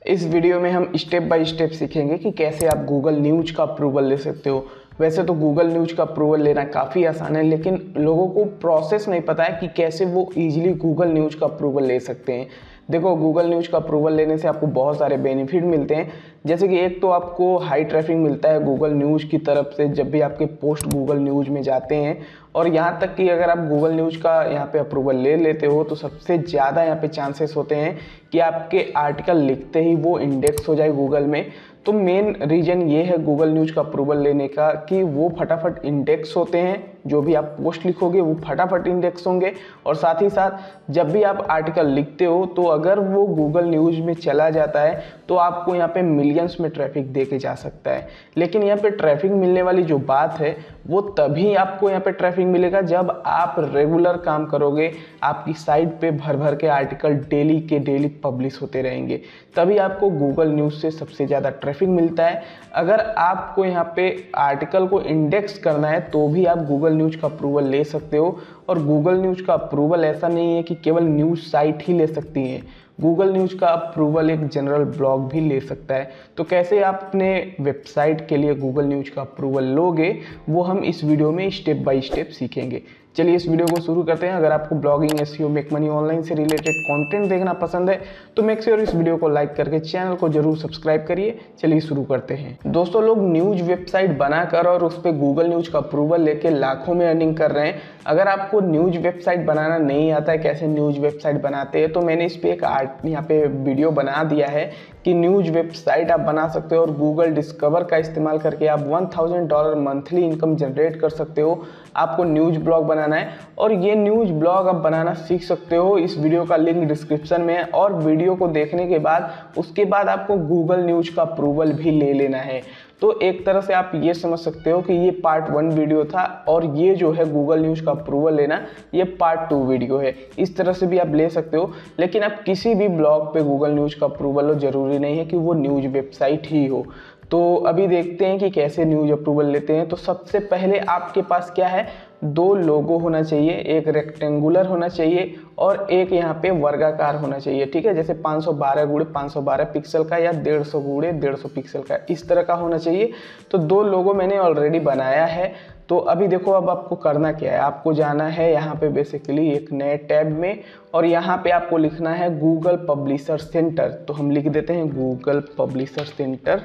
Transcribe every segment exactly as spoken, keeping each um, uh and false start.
इस वीडियो में हम स्टेप बाय स्टेप सीखेंगे कि कैसे आप गूगल न्यूज का अप्रूवल ले सकते हो। वैसे तो गूगल न्यूज का अप्रूवल लेना काफ़ी आसान है, लेकिन लोगों को प्रोसेस नहीं पता है कि कैसे वो इजीली गूगल न्यूज का अप्रूवल ले सकते हैं। देखो, गूगल न्यूज का अप्रूवल लेने से आपको बहुत सारे बेनिफिट मिलते हैं। जैसे कि एक तो आपको हाई ट्रैफिक मिलता है गूगल न्यूज की तरफ से जब भी आपके पोस्ट गूगल न्यूज में जाते हैं, और यहाँ तक कि अगर आप गूगल न्यूज का यहाँ पे अप्रूवल ले लेते हो तो सबसे ज़्यादा यहाँ पे चांसेस होते हैं कि आपके आर्टिकल लिखते ही वो इंडेक्स हो जाए गूगल में। तो मेन रीज़न ये है गूगल न्यूज का अप्रूवल लेने का कि वो फटाफट इंडेक्स होते हैं। जो भी आप पोस्ट लिखोगे वो फटाफट इंडेक्स होंगे, और साथ ही साथ जब भी आप आर्टिकल लिखते हो तो अगर वो गूगल न्यूज में चला जाता है तो आपको यहाँ पे मिलियंस में ट्रैफिक दे के जा सकता है। लेकिन यहाँ पे ट्रैफिक मिलने वाली जो बात है वो तभी आपको यहाँ पे ट्रैफिक मिलेगा जब आप रेगुलर काम करोगे, आपकी साइट पे भर भर के आर्टिकल डेली के डेली पब्लिश होते रहेंगे, तभी आपको गूगल न्यूज़ से सबसे ज़्यादा ट्रैफिक मिलता है। अगर आपको यहाँ पे आर्टिकल को इंडेक्स करना है तो भी आप गूगल न्यूज का अप्रूवल ले सकते हो। और गूगल न्यूज का अप्रूवल ऐसा नहीं है कि केवल न्यूज़ साइट ही ले सकती है, गूगल न्यूज का अप्रूवल एक जनरल ब्लॉग भी ले सकता है। तो कैसे आप अपने वेबसाइट के लिए गूगल न्यूज का अप्रूवल लोगे वो हम इस वीडियो में स्टेप बाय स्टेप सीखेंगे। चलिए इस वीडियो को शुरू करते हैं। अगर आपको blogging, SEO, make money online से रिलेटेड कंटेंट देखना पसंद है तो मेक श्योर इस वीडियो को लाइक करके चैनल को जरूर सब्सक्राइब करिए। चलिए शुरू करते हैं। दोस्तों, लोग न्यूज वेबसाइट बनाकर और उस पर गूगल न्यूज का अप्रूवल लेके लाखों में अर्निंग कर रहे हैं। अगर आपको न्यूज वेबसाइट बनाना नहीं आता है, कैसे न्यूज वेबसाइट बनाते हैं, तो मैंने इस पर एक आर्ट यहाँ पे वीडियो बना दिया है कि न्यूज वेबसाइट आप बना सकते हो और गूगल डिस्कवर का इस्तेमाल करके आप one thousand dollar monthly income generate कर सकते हो। आपको न्यूज ब्लॉग बनाना है और ये न्यूज ब्लॉग आप बनाना सीख सकते हो। इस वीडियो का लिंक डिस्क्रिप्शन में है, और वीडियो को देखने के बाद उसके बाद आपको गूगल न्यूज का अप्रूवल भी ले लेना है। तो एक तरह से आप ये समझ सकते हो कि ये पार्ट वन वीडियो था और ये जो है गूगल न्यूज का अप्रूवल लेना, ये पार्ट टू वीडियो है। इस तरह से भी आप ले सकते हो, लेकिन आप किसी भी ब्लॉग पे गूगल न्यूज का अप्रूवल हो, जरूरी नहीं है कि वो न्यूज वेबसाइट ही हो। तो अभी देखते हैं कि कैसे न्यूज अप्रूवल लेते हैं। तो सबसे पहले आपके पास क्या है, दो लोगो होना चाहिए, एक रेक्टेंगुलर होना चाहिए और एक यहाँ पे वर्गाकार होना चाहिए। ठीक है, जैसे पाँच सौ बारह गुणे पाँच सौ बारह पिक्सल का या डेढ़ सौ गुणे डेढ़ सौ पिक्सल का, इस तरह का होना चाहिए। तो दो लोगो मैंने ऑलरेडी बनाया है। तो अभी देखो, अब आपको करना क्या है, आपको जाना है यहाँ पे बेसिकली एक नए टैब में, और यहाँ पे आपको लिखना है गूगल पब्लिशर सेंटर। तो हम लिख देते हैं गूगल पब्लिशर सेंटर।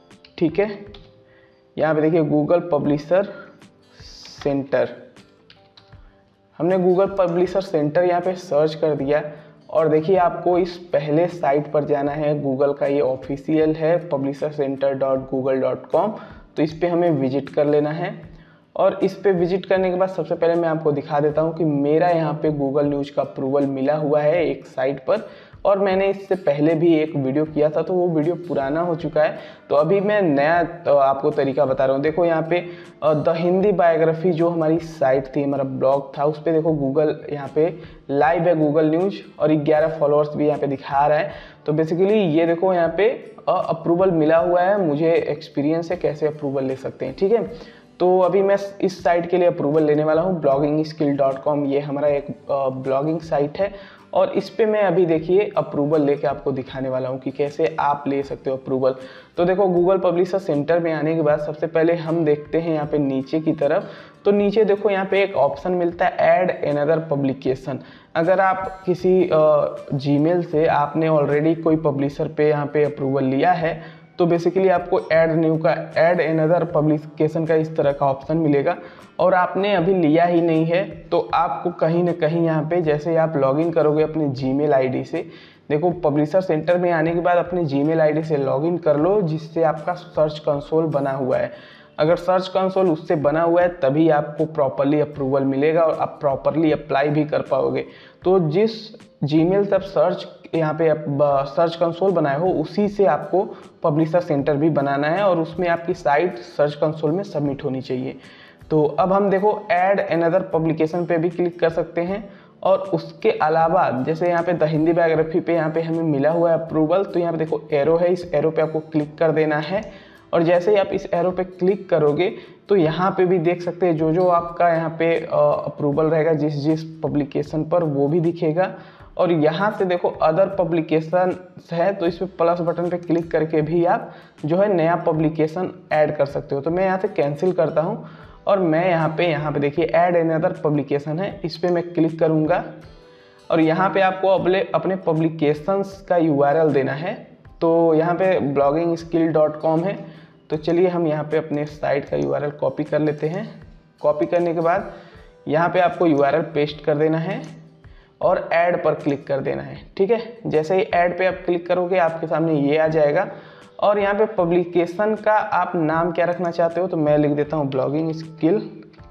ठीक है, यहाँ पे देखिए गूगल पब्लिशर सेंटर, हमने गूगल पब्लिशर सेंटर यहाँ पे सर्च कर दिया। और देखिए आपको इस पहले साइट पर जाना है, गूगल का ये ऑफिशियल है publisher centre dot Google dot com. तो इस पे हमें विजिट कर लेना है, और इस पे विजिट करने के बाद सबसे पहले मैं आपको दिखा देता हूँ कि मेरा यहाँ पे गूगल न्यूज का अप्रूवल मिला हुआ है एक साइट पर, और मैंने इससे पहले भी एक वीडियो किया था तो वो वीडियो पुराना हो चुका है। तो अभी मैं नया तो आपको तरीका बता रहा हूँ। देखो यहाँ पे द हिंदी बायोग्राफी जो हमारी साइट थी, हमारा ब्लॉग था, उस पर देखो गूगल यहाँ पे लाइव है गूगल न्यूज, और ग्यारह फॉलोअर्स भी यहाँ पे दिखा रहा है। तो बेसिकली ये देखो यहाँ पे अप्रूवल मिला हुआ है, मुझे एक्सपीरियंस है कैसे अप्रूवल ले सकते हैं। ठीक है, तो अभी मैं इस साइट के लिए अप्रूवल लेने वाला हूँ। ब्लॉगिंग स्किल डॉट कॉम ये हमारा एक ब्लॉगिंग साइट है, और इस पे मैं अभी देखिए अप्रूवल लेके आपको दिखाने वाला हूँ कि कैसे आप ले सकते हो अप्रूवल। तो देखो गूगल पब्लिशर सेंटर में आने के बाद सबसे पहले हम देखते हैं यहाँ पे नीचे की तरफ। तो नीचे देखो यहाँ पे एक ऑप्शन मिलता है ऐड एनदर पब्लिकेशन। अगर आप किसी जीमेल से आपने ऑलरेडी कोई पब्लिशर पे यहाँ पे अप्रूवल लिया है तो बेसिकली आपको ऐड न्यू का ऐड एनदर पब्लिकेशन का इस तरह का ऑप्शन मिलेगा, और आपने अभी लिया ही नहीं है तो आपको कहीं ना कहीं यहाँ पे जैसे आप लॉगिन करोगे अपने जीमेल आईडी से, देखो पब्लिशर सेंटर में आने के बाद अपने जीमेल आईडी से लॉगिन कर लो जिससे आपका सर्च कंसोल बना हुआ है। अगर सर्च कंसोल उससे बना हुआ है तभी आपको प्रॉपरली अप्रूवल मिलेगा और आप प्रॉपरली अप्लाई भी कर पाओगे। तो जिस जीमेल से आप सर्च यहाँ पे सर्च कंसोल बनाए हो उसी से आपको पब्लिशर सेंटर भी बनाना है, और उसमें आपकी साइट सर्च कंसोल में सबमिट होनी चाहिए। तो अब हम देखो ऐड एनदर पब्लिकेशन पे भी क्लिक कर सकते हैं, और उसके अलावा जैसे यहाँ पे द हिंदी बायोग्राफी पे यहाँ पे हमें मिला हुआ है अप्रूवल, तो यहाँ पे देखो एरो है, इस एरो पे आपको क्लिक कर देना है। और जैसे ही आप इस एरो पे क्लिक करोगे तो यहाँ पे भी देख सकते हैं जो जो आपका यहाँ पे अप्रूवल रहेगा जिस जिस पब्लिकेशन पर वो भी दिखेगा, और यहाँ से देखो अदर पब्लिकेशन है, तो इस पर प्लस बटन पे क्लिक करके भी आप जो है नया पब्लिकेशन ऐड कर सकते हो। तो मैं यहाँ से कैंसिल करता हूँ और मैं यहाँ पे यहाँ पे देखिए ऐड एन अदर पब्लिकेशन है, इस पर मैं क्लिक करूँगा और यहाँ पे आपको अपने अपने पब्लिकेशंस का यू आर एल देना है। तो यहाँ पे ब्लॉगिंग स्किल डॉट कॉम है, तो चलिए हम यहाँ पे अपने साइट का यू आर एल कॉपी कर लेते हैं। कॉपी करने के बाद यहाँ पे आपको यू आर एल पेस्ट कर देना है और ऐड पर क्लिक कर देना है। ठीक है, जैसे ही ऐड पे आप क्लिक करोगे आपके सामने ये आ जाएगा और यहाँ पे पब्लिकेशन का आप नाम क्या रखना चाहते हो, तो मैं लिख देता हूँ ब्लॉगिंग स्किल।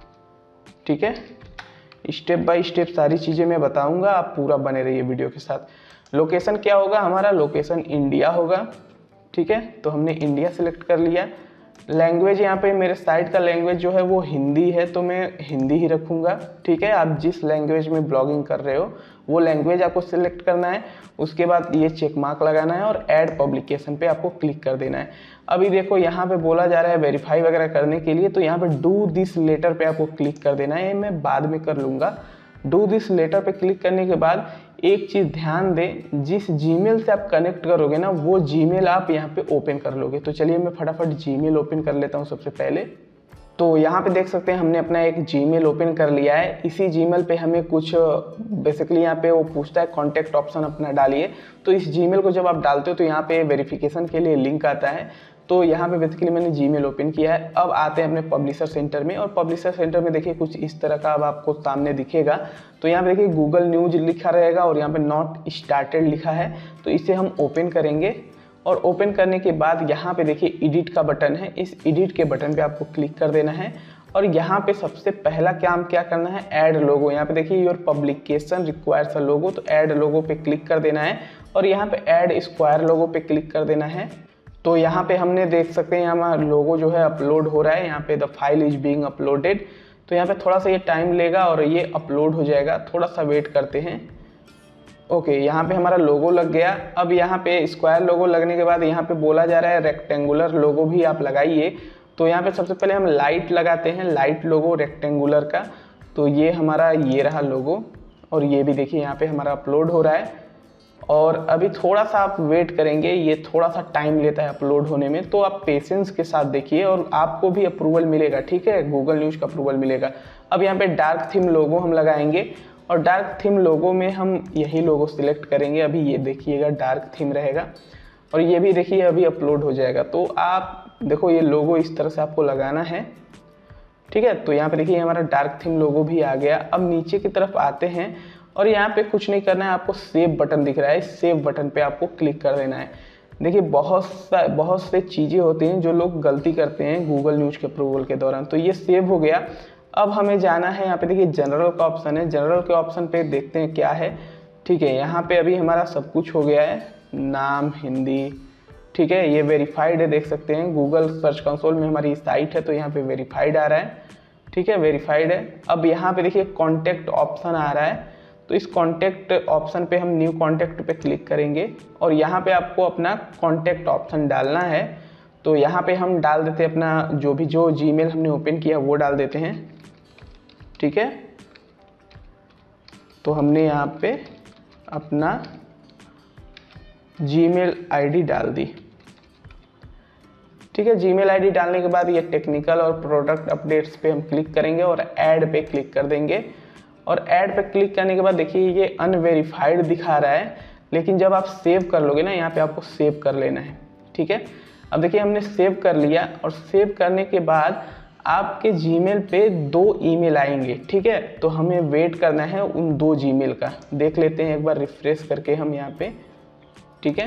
ठीक है, स्टेप बाय स्टेप सारी चीज़ें मैं बताऊँगा, आप पूरा बने रहिए वीडियो के साथ। लोकेशन क्या होगा, हमारा लोकेशन इंडिया होगा। ठीक है, तो हमने इंडिया सेलेक्ट कर लिया। लैंग्वेज यहाँ पे मेरे साइट का लैंग्वेज जो है वो हिंदी है, तो मैं हिंदी ही रखूँगा। ठीक है, आप जिस लैंग्वेज में ब्लॉगिंग कर रहे हो वो लैंग्वेज आपको सिलेक्ट करना है। उसके बाद ये चेक मार्क लगाना है और ऐड पब्लिकेशन पे आपको क्लिक कर देना है। अभी देखो यहाँ पे बोला जा रहा है वेरीफाई वगैरह करने के लिए, तो यहाँ पे डू दिस लेटर पे आपको क्लिक कर देना है, ये मैं बाद में कर लूँगा। डू दिस लेटर पे क्लिक करने के बाद एक चीज़ ध्यान दें, जिस जीमेल से आप कनेक्ट करोगे ना वो जीमेल आप यहाँ पे ओपन कर लोगे। तो चलिए मैं फटाफट जीमेल ओपन कर लेता हूँ सबसे पहले। तो यहाँ पे देख सकते हैं हमने अपना एक जीमेल ओपन कर लिया है। इसी जीमेल पे हमें कुछ बेसिकली यहाँ पे वो पूछता है कॉन्टैक्ट ऑप्शन अपना डालिए। तो इस जीमेल को जब आप डालते हो तो यहाँ पे वेरिफिकेशन के लिए लिंक आता है। तो यहाँ पे बेसिकली मैंने जीमेल ओपन किया है। अब आते हैं अपने पब्लिशर सेंटर में, और पब्लिशर सेंटर में देखिए कुछ इस तरह का अब आपको सामने दिखेगा। तो यहाँ पे देखिए गूगल न्यूज लिखा रहेगा और यहाँ पे नॉट स्टार्टेड लिखा है, तो इसे हम ओपन करेंगे। और ओपन करने के बाद यहाँ पे देखिए एडिट का बटन है, इस एडिट के बटन पे आपको क्लिक कर देना है। और यहाँ पे सबसे पहला काम क्या करना है, ऐड लोगो। यहाँ पे देखिए your publication requires a logo, तो ऐड लोगो पे क्लिक कर देना है और यहाँ पे ऐड स्क्वायर लोगो पे क्लिक कर देना है। तो यहाँ पे हमने देख सकते हैं यहाँ लोगो जो है अपलोड हो रहा है, यहाँ पे the file is being uploaded. तो यहाँ पे थोड़ा सा ये टाइम लेगा और ये अपलोड हो जाएगा, थोड़ा सा वेट करते हैं। ओके, यहाँ पे हमारा लोगो लग गया। अब यहाँ पे स्क्वायर लोगो लगने के बाद यहाँ पे बोला जा रहा है रेक्टेंगुलर लोगो भी आप लगाइए। तो यहाँ पे सबसे पहले हम लाइट लगाते हैं, लाइट लोगो रेक्टेंगुलर का। तो ये हमारा ये रहा लोगो और ये भी देखिए यहाँ पे हमारा अपलोड हो रहा है। और अभी थोड़ा सा आप वेट करेंगे, ये थोड़ा सा टाइम लेता है अपलोड होने में, तो आप पेशेंस के साथ देखिए और आपको भी अप्रूवल मिलेगा। ठीक है, गूगल न्यूज़ का अप्रूवल मिलेगा। अब यहाँ पे डार्क थीम लोगो हम लगाएंगे और डार्क थीम लोगो में हम यही लोगो सिलेक्ट करेंगे। अभी ये देखिएगा डार्क थीम रहेगा और ये भी देखिए अभी अपलोड हो जाएगा। तो आप देखो ये लोगो इस तरह से आपको लगाना है। ठीक है, तो यहाँ पे देखिए हमारा डार्क थीम लोगो भी आ गया। अब नीचे की तरफ आते हैं और यहाँ पे कुछ नहीं करना है, आपको सेव बटन दिख रहा है, इस सेव बटन पे आपको क्लिक कर देना है। देखिए बहुत सा बहुत से चीज़ें होती हैं जो लोग गलती करते हैं गूगल न्यूज़ के अप्रूवल के दौरान। तो ये सेव हो गया। अब हमें जाना है, यहाँ पे देखिए जनरल का ऑप्शन है, जनरल के ऑप्शन पे देखते हैं क्या है। ठीक है, यहाँ पे अभी हमारा सब कुछ हो गया है, नाम हिंदी। ठीक है, ये वेरीफाइड है, देख सकते हैं गूगल सर्च कंसोल में हमारी साइट है तो यहाँ पे वेरीफाइड आ रहा है। ठीक है, वेरीफाइड है। अब यहाँ पे देखिए कॉन्टैक्ट ऑप्शन आ रहा है, तो इस कॉन्टैक्ट ऑप्शन पे हम न्यू कॉन्टैक्ट पे क्लिक करेंगे और यहाँ पे आपको अपना कॉन्टैक्ट ऑप्शन डालना है। तो यहाँ पे हम डाल देते हैं अपना जो भी जो जीमेल हमने ओपन किया वो डाल देते हैं। ठीक है, तो हमने यहाँ पे अपना जीमेल आईडी डाल दी। ठीक है, जीमेल आईडी डालने के बाद ये टेक्निकल और प्रोडक्ट अपडेट्स पे हम क्लिक करेंगे और ऐड पे क्लिक कर देंगे। और ऐड पे क्लिक करने के बाद देखिए ये अनवेरीफाइड दिखा रहा है, लेकिन जब आप सेव कर लोगे ना यहाँ पे आपको सेव कर लेना है। ठीक है, अब देखिए हमने सेव कर लिया और सेव करने के बाद आपके जीमेल पे दो ईमेल आएंगे। ठीक है, तो हमें वेट करना है उन दो जीमेल का। देख लेते हैं एक बार रिफ्रेश करके हम यहाँ पे। ठीक है,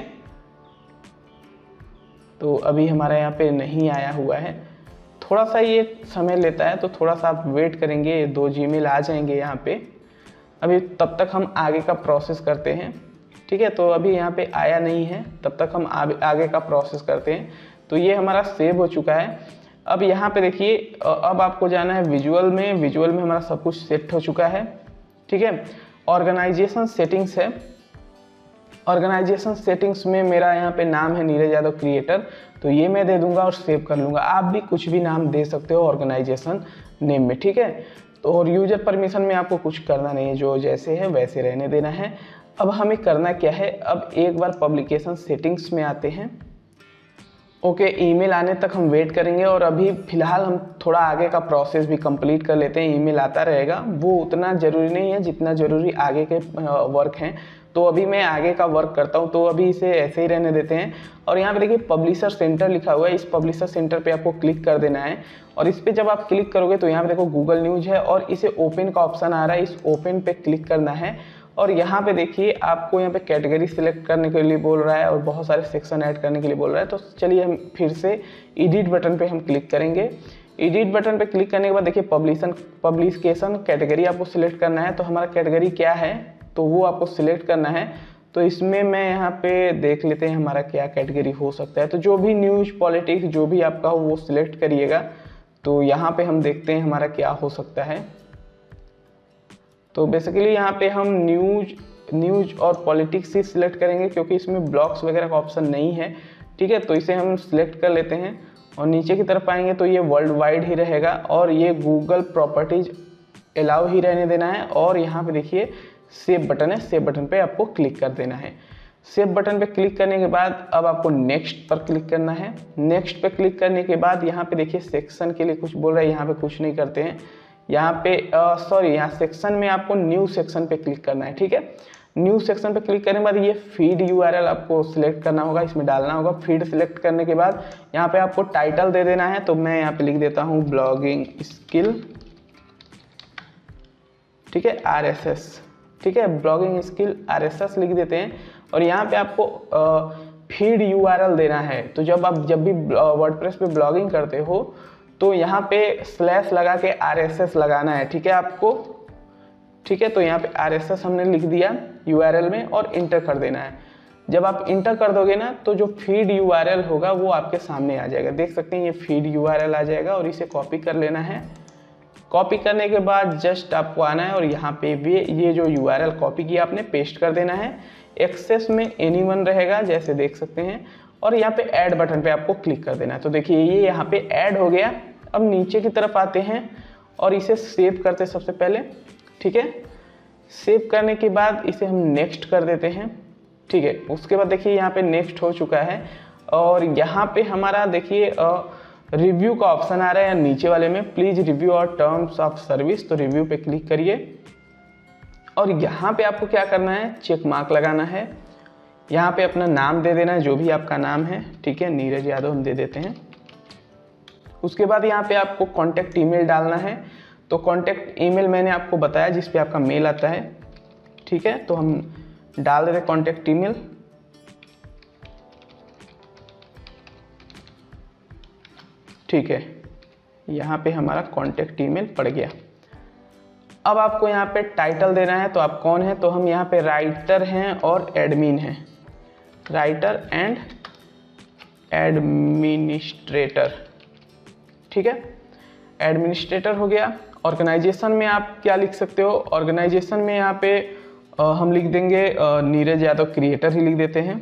तो अभी हमारा यहाँ पे नहीं आया हुआ है, थोड़ा सा ये समय लेता है, तो थोड़ा सा आप वेट करेंगे, ये दो जीमेल आ जाएंगे यहाँ पे। अभी तब तक हम आगे का प्रोसेस करते हैं। ठीक है, तो अभी यहाँ पे आया नहीं है, तब तक हम आगे का प्रोसेस करते हैं। तो ये हमारा सेव हो चुका है। अब यहाँ पे देखिए अब आपको जाना है विजुअल में। विजुअल में हमारा सब कुछ सेट हो चुका है। ठीक है, ऑर्गेनाइजेशन सेटिंग्स है। ऑर्गेनाइजेशन सेटिंग्स में मेरा यहाँ पे नाम है नीरज यादव क्रिएटर, तो ये मैं दे दूंगा और सेव कर लूँगा। आप भी कुछ भी नाम दे सकते हो ऑर्गेनाइजेशन नेम में। ठीक है, तो और यूजर परमिशन में आपको कुछ करना नहीं है, जो जैसे है वैसे रहने देना है। अब हमें करना क्या है, अब एक बार पब्लिकेशन सेटिंग्स में आते हैं। ओके, ईमेल आने तक हम वेट करेंगे और अभी फ़िलहाल हम थोड़ा आगे का प्रोसेस भी कंप्लीट कर लेते हैं। ईमेल आता रहेगा, वो उतना ज़रूरी नहीं है जितना ज़रूरी आगे के वर्क हैं। तो अभी मैं आगे का वर्क करता हूँ, तो अभी इसे ऐसे ही रहने देते हैं। और यहाँ पे देखिए पब्लिशर सेंटर लिखा हुआ है, इस पब्लिशर सेंटर पे आपको क्लिक कर देना है। और इस पर जब आप क्लिक करोगे तो यहाँ पे देखो गूगल न्यूज़ है और इसे ओपन का ऑप्शन आ रहा है, इस ओपन पे क्लिक करना है। और यहाँ पे देखिए आपको यहाँ पे कैटेगरी सिलेक्ट करने के लिए बोल रहा है और बहुत सारे सेक्शन ऐड करने के लिए बोल रहा है। तो चलिए हम फिर से एडिट बटन पे हम क्लिक करेंगे। एडिट बटन पे क्लिक करने के बाद देखिए पब्लिशन पब्लिकेशन कैटेगरी आपको सिलेक्ट करना है। तो हमारा कैटेगरी क्या है तो वो आपको सिलेक्ट करना है। तो इसमें मैं यहाँ पे देख लेते हैं हमारा क्या कैटेगरी हो सकता है। तो जो भी न्यूज़ पॉलिटिक्स जो भी आपका हो वो सिलेक्ट करिएगा। तो यहाँ पे हम देखते हैं हमारा क्या हो सकता है। तो बेसिकली यहाँ पे हम न्यूज न्यूज और पॉलिटिक्स ही सिलेक्ट करेंगे क्योंकि इसमें ब्लॉग्स वगैरह का ऑप्शन नहीं है। ठीक है, तो इसे हम सिलेक्ट कर लेते हैं और नीचे की तरफ आएंगे तो ये वर्ल्ड वाइड ही रहेगा और ये गूगल प्रॉपर्टीज अलाउ ही रहने देना है। और यहाँ पे देखिए सेव बटन है, सेव बटन पे आपको क्लिक कर देना है। सेव बटन पे क्लिक करने के बाद अब आपको नेक्स्ट पर क्लिक करना है। नेक्स्ट पे क्लिक करने के बाद यहाँ पे देखिए सेक्शन के लिए कुछ बोल रहा है, यहाँ पे कुछ नहीं करते हैं। यहाँ पे सॉरी यहाँ सेक्शन में आपको न्यू सेक्शन पे क्लिक करना है। ठीक है, न्यू सेक्शन पे क्लिक करने के बाद ये फीड यूआरएल आपको सिलेक्ट करना होगा, इसमें डालना होगा। फीड सिलेक्ट करने के बाद यहाँ पे आपको टाइटल दे देना है। तो मैं यहाँ पे लिख देता हूँ ब्लॉगिंग स्किल, ठीक है, आरएसएस। ठीक है, ब्लॉगिंग स्किल आरएसएस लिख देते हैं। और यहाँ पे आपको फीड यूआरएल देना है। तो जब आप जब भी वर्डप्रेस पे ब्लॉगिंग करते हो तो यहाँ पे स्लैश लगा के आरएसएस लगाना है। ठीक है आपको, ठीक है। तो यहाँ पे आरएसएस हमने लिख दिया यूआरएल में और इंटर कर देना है। जब आप इंटर कर दोगे ना तो जो फीड यूआरएल होगा वो आपके सामने आ जाएगा। देख सकते हैं ये फीड यूआरएल आ जाएगा और इसे कॉपी कर लेना है। कॉपी करने के बाद जस्ट आपको आना है और यहाँ पे भी ये जो यूआरएल कॉपी किया आपने पेस्ट कर देना है। एक्सेस में एनीवन रहेगा जैसे देख सकते हैं और यहाँ पे ऐड बटन पे आपको क्लिक कर देना है। तो देखिए ये यहाँ पे ऐड हो गया। अब नीचे की तरफ आते हैं और इसे सेव करते हैं सबसे पहले। ठीक है, सेव करने के बाद इसे हम नेक्स्ट कर देते हैं। ठीक है, उसके बाद देखिए यहाँ पे नेक्स्ट हो चुका है और यहाँ पे हमारा देखिए रिव्यू का ऑप्शन आ रहा है नीचे वाले में, प्लीज रिव्यू और टर्म्स ऑफ सर्विस। तो रिव्यू पे क्लिक करिए और यहाँ पे आपको क्या करना है, चेक मार्क लगाना है। यहाँ पे अपना नाम दे देना है, जो भी आपका नाम है। ठीक है, नीरज यादव हम दे देते हैं। उसके बाद यहाँ पे आपको कॉन्टैक्ट ईमेल डालना है। तो कॉन्टैक्ट ईमेल मैंने आपको बताया जिस पे आपका मेल आता है। ठीक है, तो हम डाल देते हैं कॉन्टैक्ट ईमेल। ठीक है, यहाँ पे हमारा कॉन्टैक्ट ईमेल पड़ गया। अब आपको यहाँ पे टाइटल देना है। तो आप कौन है, तो हम यहाँ पे राइटर हैं और एडमिन हैं, राइटर एंड एडमिनिस्ट्रेटर। ठीक है, एडमिनिस्ट्रेटर हो गया। ऑर्गेनाइजेशन में आप क्या लिख सकते हो, ऑर्गेनाइजेशन में यहाँ पे आ, हम लिख देंगे आ, नीरज यादव क्रिएटर ही लिख देते हैं।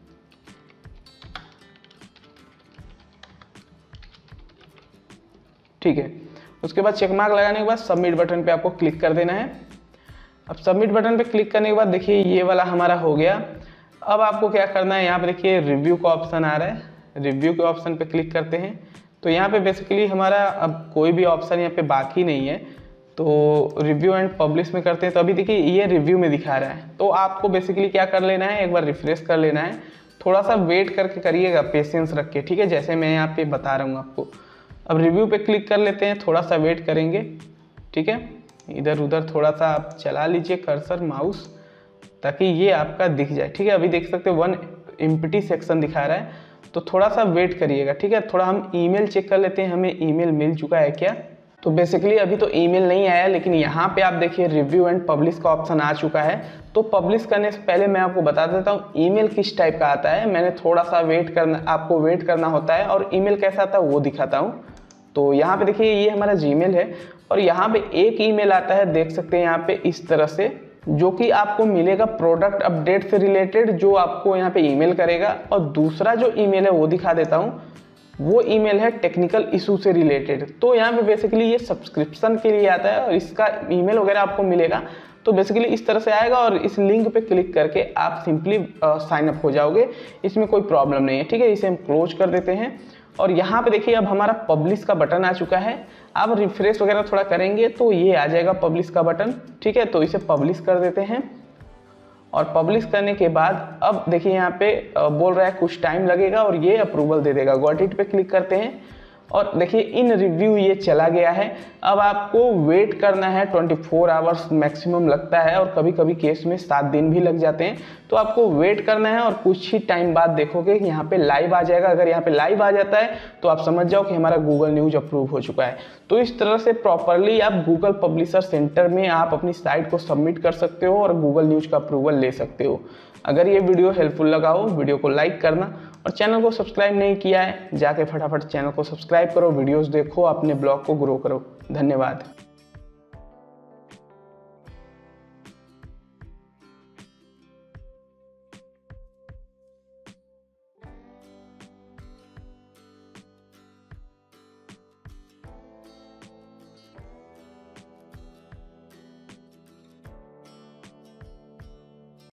ठीक है, उसके बाद चेक मार्क लगाने के बाद सबमिट बटन पे आपको क्लिक कर देना है। अब सबमिट बटन पे क्लिक करने के बाद देखिए ये वाला हमारा हो गया। अब आपको क्या करना है, यहाँ पे देखिए रिव्यू का ऑप्शन आ रहा है, रिव्यू के ऑप्शन पे क्लिक करते हैं। तो यहाँ पे बेसिकली हमारा अब कोई भी ऑप्शन यहाँ पे बाकी नहीं है। तो रिव्यू एंड पब्लिश में करते हैं। तो अभी देखिए ये रिव्यू में दिखा रहा है। तो आपको बेसिकली क्या कर लेना है, एक बार रिफ्रेश कर लेना है। थोड़ा सा वेट करके करिएगा, पेशेंस रख के। ठीक है, जैसे मैं यहाँ पे बता रहा हूँ आपको। अब रिव्यू पे क्लिक कर लेते हैं, थोड़ा सा वेट करेंगे। ठीक है, इधर उधर थोड़ा सा आप चला लीजिए कर्सर माउस ताकि ये आपका दिख जाए। ठीक है, अभी देख सकते हो वन एम्प्टी सेक्शन दिखा रहा है। तो थोड़ा सा वेट करिएगा। ठीक है, थोड़ा हम ईमेल चेक कर लेते हैं, हमें ईमेल मिल चुका है क्या। तो बेसिकली अभी तो ईमेल नहीं आया, लेकिन यहाँ पे आप देखिए रिव्यू एंड पब्लिश का ऑप्शन आ चुका है। तो पब्लिश करने से पहले मैं आपको बता देता हूँ ईमेल किस टाइप का आता है। मैंने थोड़ा सा वेट करना, आपको वेट करना होता है और ईमेल कैसा आता है वो दिखाता हूँ। तो यहाँ पे देखिए ये हमारा जीमेल है और यहाँ पे एक ईमेल आता है, देख सकते हैं यहाँ पे इस तरह से, जो कि आपको मिलेगा प्रोडक्ट अपडेट से रिलेटेड, जो आपको यहाँ पे ईमेल करेगा। और दूसरा जो ईमेल है वो दिखा देता हूँ, वो ईमेल है टेक्निकल इशू से रिलेटेड। तो यहाँ पे बेसिकली ये सब्सक्रिप्शन के लिए आता है और इसका ईमेल वगैरह आपको मिलेगा तो बेसिकली इस तरह से आएगा और इस लिंक पे क्लिक करके आप सिंपली साइन अप हो जाओगे, इसमें कोई प्रॉब्लम नहीं है। ठीक है, इसे हम क्लोज कर देते हैं और यहाँ पे देखिए अब हमारा पब्लिश का बटन आ चुका है। अब रिफ्रेश वगैरह थोड़ा करेंगे तो ये आ जाएगा पब्लिश का बटन। ठीक है, तो इसे पब्लिश कर देते हैं और पब्लिश करने के बाद अब देखिए यहाँ पे बोल रहा है कुछ टाइम लगेगा और ये अप्रूवल दे देगा। गॉट इट पे क्लिक करते हैं और देखिए इन रिव्यू ये चला गया है। अब आपको वेट करना है, चौबीस आवर्स मैक्सिमम लगता है और कभी कभी केस में सात दिन भी लग जाते हैं। तो आपको वेट करना है और कुछ ही टाइम बाद देखोगे कि यहाँ पे लाइव आ जाएगा। अगर यहाँ पे लाइव आ जाता है तो आप समझ जाओ कि हमारा गूगल न्यूज अप्रूव हो चुका है। तो इस तरह से प्रॉपरली आप गूगल पब्लिशर सेंटर में आप अपनी साइट को सबमिट कर सकते हो और गूगल न्यूज का अप्रूवल ले सकते हो। अगर ये वीडियो हेल्पफुल लगा हो, वीडियो को लाइक करना और चैनल को सब्सक्राइब नहीं किया है जाके फटाफट चैनल को सब्सक्राइब करो, वीडियोस देखो, अपने ब्लॉग को ग्रो करो। धन्यवाद।